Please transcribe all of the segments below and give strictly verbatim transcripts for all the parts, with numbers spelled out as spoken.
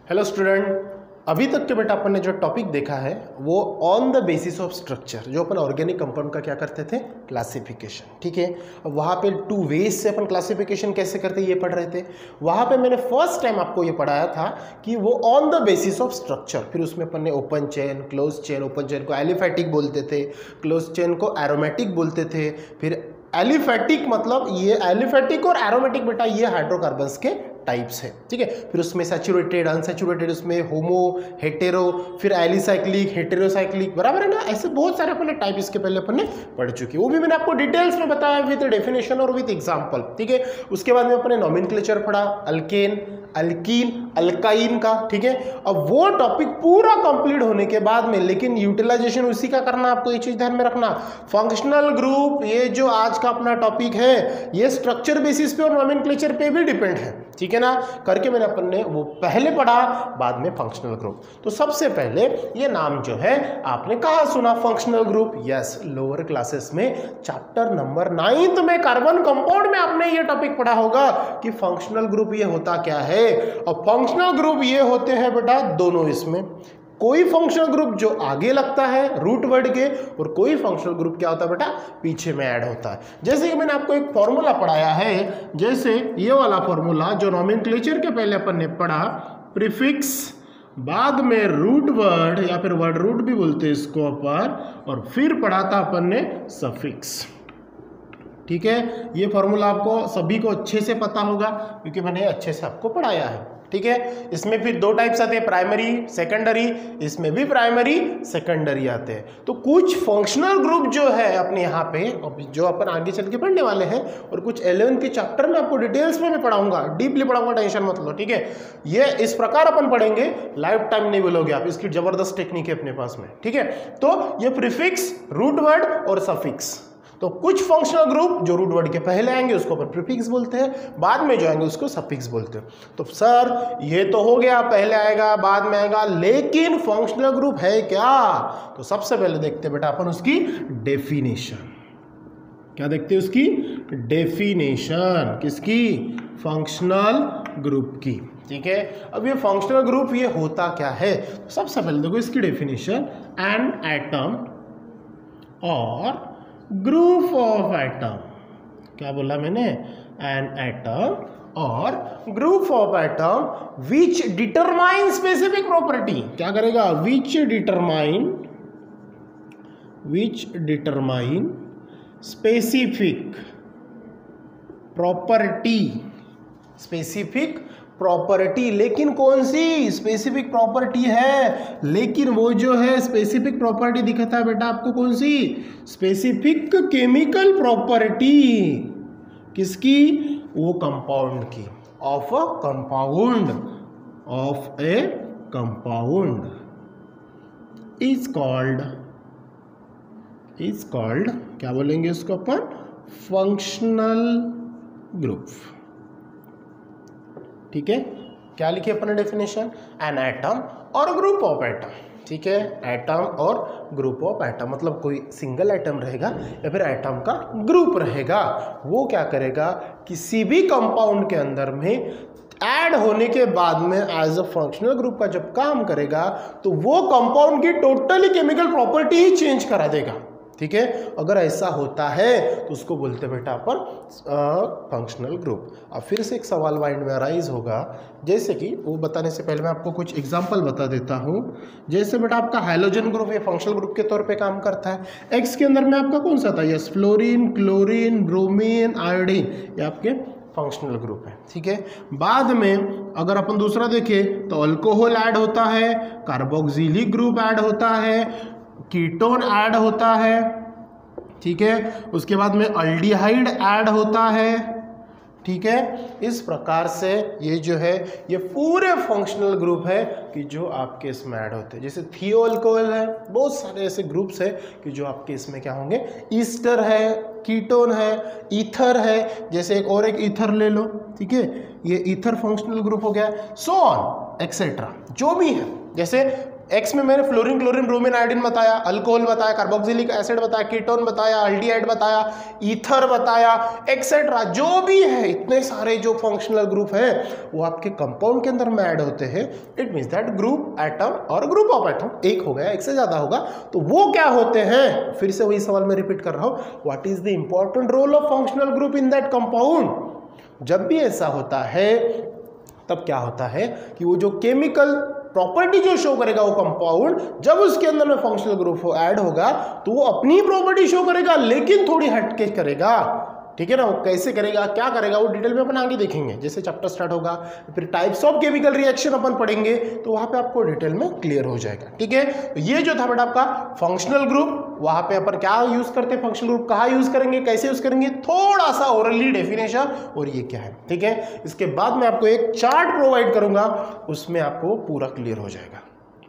Hello student, अभी तक के बेटा अपन ने जो टॉपिक देखा है वो on the basis of structure, जो अपन ऑर्गेनिक कंपाउंड का क्या करते थे, क्लासिफिकेशन। ठीक है, अब वहाँ पे टू वेज से अपन क्लासिफिकेशन कैसे करते ये पढ़ रहे थे। वहाँ पे मैंने फर्स्ट टाइम आपको ये पढ़ाया था कि वो on the basis of structure, फिर उसमें अपन ने open chain, close chain, open chain को एलिफैटिक बोलते थे, क्लोज चेन को एरोमेटिक बोलते थे। फिर एलिफैटिक मतलब ये एलिफैटिक और एरोमेटिक बेटा ये हाइड्रोकार्बन्स के टाइप्स है। ठीक है, फिर उसमें सैचुरेटेड, अनसैचुरेटेड, उसमें होमो, हेटेरो, फिर एलिसाइक्लिक, हेटेरोसाइक्लिक, बराबर है ना। ऐसे बहुत सारे अपन ने टाइप इसके पहले अपन ने पढ़ चुके हैं, वो भी मैंने आपको डिटेल्स में बताया विद डेफिनेशन और विद एग्जांपल। ठीक है, उसके बाद में अपन ने नॉमेनक्लेचर पढ़ा, अल्केन, अल्कीन, अल्काइन का। ठीक है, अब वो टॉपिक पूरा कंप्लीट होने के बाद में, लेकिन यूटिलाइजेशन उसी का करना, आपको ये चीज ध्यान में रखना। फंक्शनल ग्रुप, ये जो आज का अपना टॉपिक है, ये स्ट्रक्चर बेसिस पे और नॉमेनक्लेचर पे भी डिपेंड है। ठीक है ना, करके मैंने अपन ने वो पहले पढ़ा, बाद में फंक्शनल ग्रुप। तो सबसे पहले ये नाम जो है आपने कहाँ सुना, functional group. Yes, lower classes में चैप्टर नंबर नाइन्थ में कार्बन कंपाउंड में आपने ये टॉपिक पढ़ा होगा कि फंक्शनल ग्रुप ये होता क्या है। और फंक्शनल ग्रुप ये होते हैं बेटा दोनों, इसमें कोई फंक्शनल ग्रुप जो आगे लगता है रूट वर्ड के, और कोई फंक्शनल ग्रुप क्या होता है बेटा, पीछे में ऐड होता है। जैसे कि मैंने आपको एक फॉर्मूला पढ़ाया है, जैसे ये वाला फॉर्मूला जो नॉमेनक्लेचर के पहले अपन ने पढ़ा, प्रीफिक्स बाद में रूट वर्ड या फिर वर्ड रूट भी बोलते हैं इसको अपन, और फिर पढ़ा था अपन ने सफिक्स। ठीक है, ये फॉर्मूला आपको सभी को अच्छे से पता होगा क्योंकि मैंने अच्छे से आपको पढ़ाया है। ठीक है, इसमें फिर दो टाइप्स आते हैं, प्राइमरी, सेकेंडरी। इसमें भी प्राइमरी, सेकेंडरी आते हैं। तो कुछ फंक्शनल ग्रुप जो है अपने यहाँ पे, जो अपन आगे चल के पढ़ने वाले हैं, और कुछ इलेवेंथ के चैप्टर में आपको डिटेल्स में मैं पढ़ाऊंगा, डीपली पढ़ाऊंगा, टेंशन मत लो। ठीक है, ये इस प्रकार अपन पढ़ेंगे, लाइफ टाइम नहीं बोलोगे आप, इसकी जबरदस्त टेक्निक है अपने पास में। ठीक है, तो ये प्रीफिक्स, रूट वर्ड और सफिक्स। तो कुछ फंक्शनल ग्रुप जो रूट वर्ड के पहले आएंगे उसको अपन प्रीफिक्स बोलते हैं, बाद में जो आएंगे उसको सफिक्स बोलते हैं। तो सर ये तो हो गया, पहले आएगा बाद में आएगा, लेकिन फंक्शनल ग्रुप है क्या? तो सबसे पहले देखते हैं बेटा अपन उसकी डेफिनेशन। क्या देखते हैं? उसकी डेफिनेशन। किसकी? फंक्शनल ग्रुप की। ठीक है, अब ये फंक्शनल ग्रुप ये होता क्या है? तो सबसे पहले देखो इसकी डेफिनेशन, एन एटम और ग्रुप ऑफ एटम। क्या बोला मैंने? एन एटम और group of atom which determine specific property. क्या करेगा? Which determine which determine specific property. Specific property, लेकिन कौन सी स्पेसिफिक प्रॉपर्टी है? लेकिन वो जो है स्पेसिफिक प्रॉपर्टी दिखाता है बेटा आपको, कौन सी? Specific chemical property. किसकी? वो कंपाउंड की, of a compound, of a compound is called is called क्या बोलेंगे उसको अपन? Functional group. ठीक है, क्या लिखी अपन ने डेफिनेशन? एन एटम और ग्रुप ऑफ एटम। ठीक है, एटम और ग्रुप ऑफ एटम मतलब कोई सिंगल एटम रहेगा या फिर एटम का ग्रुप रहेगा, वो क्या करेगा? किसी भी कंपाउंड के अंदर में ऐड होने के बाद में एज अ फंक्शनल ग्रुप का जब काम करेगा तो वो कंपाउंड की टोटली केमिकल प्रॉपर्टी ही चेंज करा देगा। ठीक है, अगर ऐसा होता है तो उसको बोलते हैं बेटा अपन फंक्शनल ग्रुप। अब फिर से एक सवाल माइंड में अराइज होगा, जैसे कि वो बताने से पहले मैं आपको कुछ एग्जांपल बता देता हूँ। जैसे बेटा आपका हाइड्रोजन ग्रुप ये फंक्शनल ग्रुप के तौर पे काम करता है। एक्स के अंदर में आपका कौन सा था? Yes, fluorine, chlorine, bromine, iodine, ये आपके फंक्शनल ग्रुप है। ठीक है, बाद में अगर अपन दूसरा देखें तो अल्कोहल ऐड होता है, कार्बोक्सिलिक ग्रुप ऐड होता है, कीटोन ऐड होता है। ठीक है, उसके बाद में अल्डिहाइड ऐड होता है। ठीक है, इस प्रकार से ये जो है ये पूरे फंक्शनल ग्रुप है कि जो आपके इसमें ऐड होते हैं। जैसे थियो अल्कोहल है, बहुत सारे ऐसे ग्रुप्स है कि जो आपके इसमें क्या होंगे? ईस्टर है, कीटोन है, ईथर है। जैसे एक और एक ईथर ले लो। ठीक है, ये ईथर फंक्शनल ग्रुप हो गया, सो ऑन एक्सेट्रा, जो भी है। जैसे एक्स में मैंने फ्लोरीन क्लोरीन ब्रोमीन आयोडीन बताया, अल्कोहल बताया, कार्बोक्सिलिक एसिड बताया, कीटोन बताया, अल्डिहाइड बताया, ईथर बताया, एक्सेट्रा जो भी है, इतने सारे जो फंक्शनल ग्रुप है वो आपके कंपाउंड के अंदर में ऐड होते हैं। It means that group atom और ग्रुप ऑफ एटम, एक हो गया एक से ज्यादा होगा तो वो क्या होते हैं, फिर से वही सवाल मैं रिपीट कर रहा हूं, what is the important role of functional group in that compound. जब भी ऐसा होता है तब क्या होता है कि वो जो केमिकल प्रॉपर्टी जो शो करेगा वो कंपाउंड, जब उसके अंदर में फंक्शनल ग्रुप ऐड होगा तो वो अपनी प्रॉपर्टी शो करेगा लेकिन थोड़ी हटके करेगा, ठीक है ना। वो कैसे करेगा, क्या करेगा, वो डिटेल में अपन आगे देखेंगे जैसे चैप्टर स्टार्ट होगा, फिर टाइप्स ऑफ केमिकल रिएक्शन अपन पढ़ेंगे तो वहां पे आपको डिटेल में क्लियर हो जाएगा, ठीक है। तो ये जो था बेटा आपका फंक्शनल ग्रुप, वहां पे अपन क्या यूज करते हैं, फंक्शनल ग्रुप कहाँ यूज करेंगे, कैसे यूज करेंगे, थोड़ा सा ओरली डेफिनेशन और ये क्या है, ठीक है। इसके बाद मैं आपको एक चार्ट प्रोवाइड करूंगा, उसमें आपको पूरा क्लियर हो जाएगा।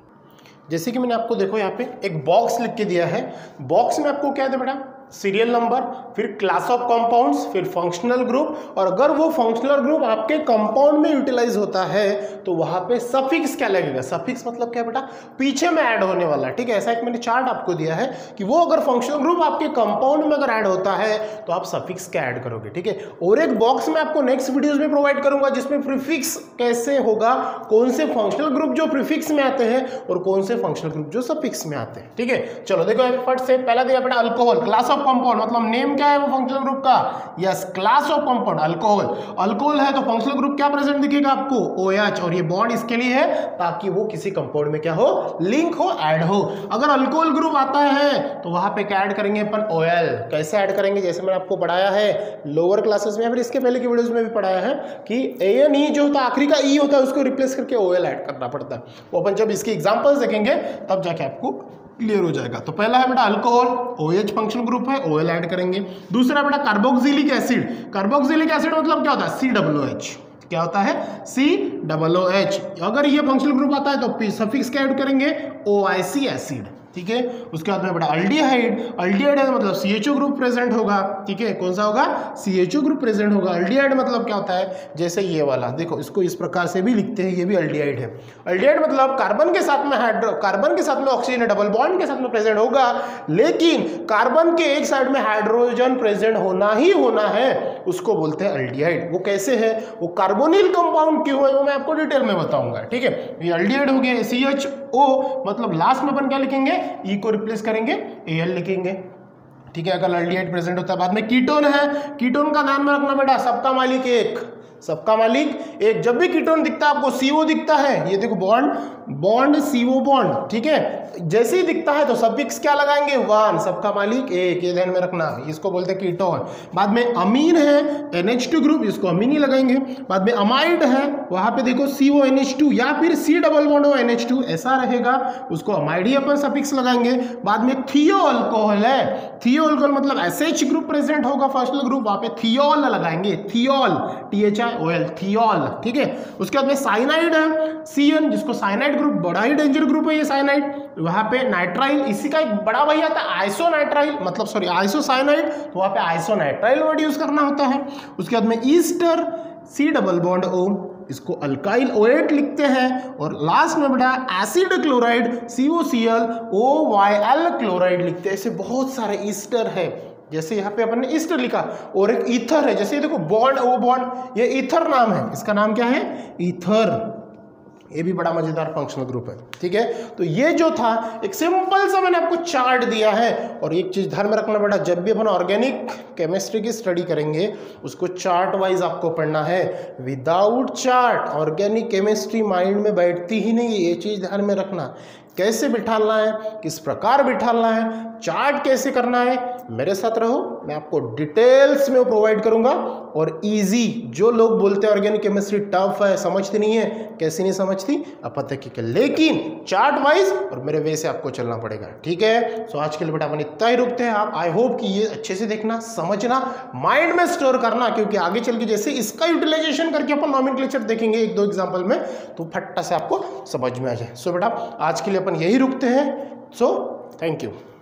जैसे कि मैंने आपको देखो यहाँ पे एक बॉक्स लिख के दिया है, बॉक्स में आपको क्या है बेटा, सीरियल नंबर, फिर क्लास ऑफ कंपाउंड्स, फिर फंक्शनल ग्रुप, और अगर वो फंक्शनल ग्रुप आपके कंपाउंड में यूटिलाइज होता है तो वहां पे सफिक्स क्या लगेगा, सफिक्स मतलब क्या बेटा, पीछे में ऐड होने वाला, ठीक है। ऐसा एक मैंने चार्ट आपको दिया है कि वो अगर फंक्शनल ग्रुप आपके कंपाउंड में अगर ऐड होता है तो आप सफिक्स क्या ऐड करोगे, ठीक है। और एक बॉक्स में आपको नेक्स्ट वीडियोज में प्रोवाइड करूंगा जिसमें प्रीफिक्स कैसे होगा, कौन से फंक्शनल ग्रुप जो प्रीफिक्स में आते हैं और कौन से फंक्शनल ग्रुप जो सफिक्स में आते हैं, ठीक है। चलो देखो फट से पहला दिया बेटा अल्कोहल, क्लास कंपाउंड मतलब नेम क्या है वो फंक्शनल ग्रुप का, yes class of compound alcohol. Alcohol है तो फंक्शनल ग्रुप क्या प्रेजेंट दिखेगा आपको, OH, और ये बॉन्ड इसके लिए है ताकि वो किसी कंपाउंड में क्या हो, लिंक हो, ऐड हो। अगर अल्कोहल ग्रुप आता है तो वहां पे क्या ऐड करेंगे अपन, OL। कैसे ऐड करेंगे, जैसे मैंने आपको पढ़ाया है लोअर क्लासेस में, फिर इसके पहले की वीडियोस में भी पढ़ाया है कि ए एन ई जो होता है आखिरी का ई होता है उसको रिप्लेस करके OL ऐड करना पड़ता है। वो अपन जब इसके एग्जांपल्स देखेंगे तब जाके आपको क्लियर हो जाएगा। तो पहला है बेटा अल्कोहल, OH फंक्शनल ग्रुप है, OL ऐड करेंगे। दूसरा बेटा कार्बोक्सिलिक एसिड, कार्बोक्सिलिक एसिड मतलब क्या होता है, सी डब्ल्यू एच, क्या होता है, सी डब्ल्यू एच। अगर ये फंक्शनल ग्रुप आता है तो सफिक्स क्या ऐड करेंगे, O I C एसिड, ठीक है। उसके बाद में बेटा अल्डिहाइड, अल्डिहाइड है मतलब C H O group present होगा, ठीक है। कौन सा होगा, C H O group present होगा। अल्डिहाइड मतलब क्या होता है, जैसे ये वाला देखो, इसको इस प्रकार से भी लिखते हैं, ये भी अल्डिहाइड है। अल्डिहाइड मतलब कार्बन के साथ में हाइड्रो कार्बन के साथ में ऑक्सीजन डबल बॉन्ड के साथ में प्रेजेंट होगा, लेकिन कार्बन के एक साइड में हाइड्रोजन प्रेजेंट होना ही होना है, उसको बोलते हैं अल्डिहाइड। वो कैसे है, वो कार्बोनिल कंपाउंड क्यों है वो मैं आपको डिटेल में बताऊंगा, ठीक है। ये अल्डिहाइड हो गया। सी एच ओ मतलब लास्ट में अपन क्या लिखेंगे, ई को रिप्लेस करेंगे, Al लिखेंगे, ठीक है। अगर अल्डिहाइड प्रेजेंट होता है। बाद में कीटोन है, कीटोन का नाम में रखना बेटा सबका मालिक एक, सबका मालिक एक। जब भी कीटोन दिखता है आपको सीओ दिखता है, ये देखो बॉन्ड बॉन्ड सीओ बॉन्ड, ठीक है। जैसे ही दिखता है तो सफिक्स क्या लगाएंगे, वन, सबका मालिक एक, ये ध्यान में रखना, इसको बोलते हैं कीटोन। बाद में अमीन है, एन एच टू ग्रुप, इसको अमीन ही लगाएंगे। बाद में अमाइड है, वहां पे देखो C O N H two या फिर C double bond O N H two ऐसा रहेगा, उसको अमाइड ही अपन सफिक्स लगाएंगे। बाद में थियो अल्कोहल है, थियो अल्कोहल मतलब एस एच ग्रुप प्रेजेंट होगा फंक्शनल ग्रुप, वहां पे थियोल लगाएंगे, thiol, T H I O L, thiol, ठीक है। उसके बाद में साइनाइड है, सी एन, जिसको साइनाइड ग्रुप, बड़ा ही डेंजर ग्रुप है ये साइनाइड। वहां पे नाइट्राइल, इसी का एक बड़ा भाई आता है आइसोनाइट्राइल, मतलब सॉरी आइसोसाइनाइड, तो वहां पे आइसोनाइट्राइल वर्ड यूज करना होता है। उसके बाद में ester, C double bond O, इसको अल्काइल ओएट लिखते हैं। और लास्ट में बेटा acid chloride, C O C L O Y L chloride लिखते हैं। ऐसे बहुत सारे ईस्टर है, जैसे यहाँ पे अपन ने ईस्टर लिखा। और एक ईथर है, जैसे देखो बॉन्ड, ओ बॉन्ड, ये ईथर नाम है, इसका नाम क्या है, ईथर। ये भी बड़ा मजेदार फंक्शनल ग्रुप है, ठीक है। तो ये जो था एक सिंपल सा मैंने आपको चार्ट दिया है। और एक चीज ध्यान में रखना बेटा, जब भी अपन ऑर्गेनिक केमिस्ट्री की स्टडी करेंगे उसको चार्ट वाइज आपको पढ़ना है। Without chart organic chemistry mind में बैठती ही नहीं, ये चीज ध्यान में रखना। कैसे बिठाना है, किस प्रकार बिठाना है, चार्ट कैसे करना है, मेरे साथ रहो, मैं आपको डिटेल्स में प्रोवाइड करूंगा। और इजी, जो लोग बोलते हैं ऑर्गेनिक केमिस्ट्री टफ है, समझती नहीं है, कैसी नहीं समझती, अपतकिक, लेकिन चार्ट वाइज और मेरे वे से आपको चलना पड़ेगा, ठीक है। सो आज के लिए बेटा अपन इतना ही रुकते हैं। आप आई होप कि ये अच्छे से देखना, समझना, माइंड में स्टोर करना, क्योंकि आगे चल के जैसे इसका यूटिलाइजेशन करके अपन नॉमेनक्लेचर देखेंगे एक दो एग्जाम्पल में, तो फट्टा से आपको समझ में आ जाए। सो बेटा आज के लिए अपन यही रुकते हैं। So thank you.